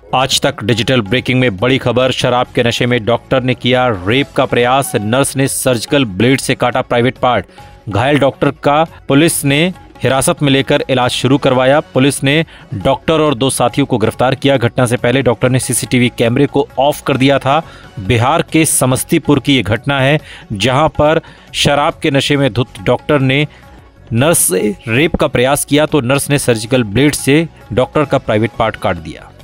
आज तक digital breaking में बड़ी खबर। शराब के नशे में डॉक्टर ने किया रेप का प्रयास। नर्स ने सर्जिकल ब्लेड से काटा प्राइवेट पार्ट। घायल डॉक्टर का पुलिस ने हिरासत में लेकर इलाज शुरू करवाया। पुलिस ने डॉक्टर और 2 साथियों को गिरफ्तार किया। घटना से पहले डॉक्टर ने सीसीटीवी कैमरे को ऑफ कर दिया था। बिहार के समस्तीपुर की ये घटना है, जहां पर शराब के नशे में धुत डॉक्टर ने नर्स से रेप का प्रयास किया तो नर्स ने सर्जिकल ब्लेड से डॉक्टर का प्राइवेट पार्ट काट दिया।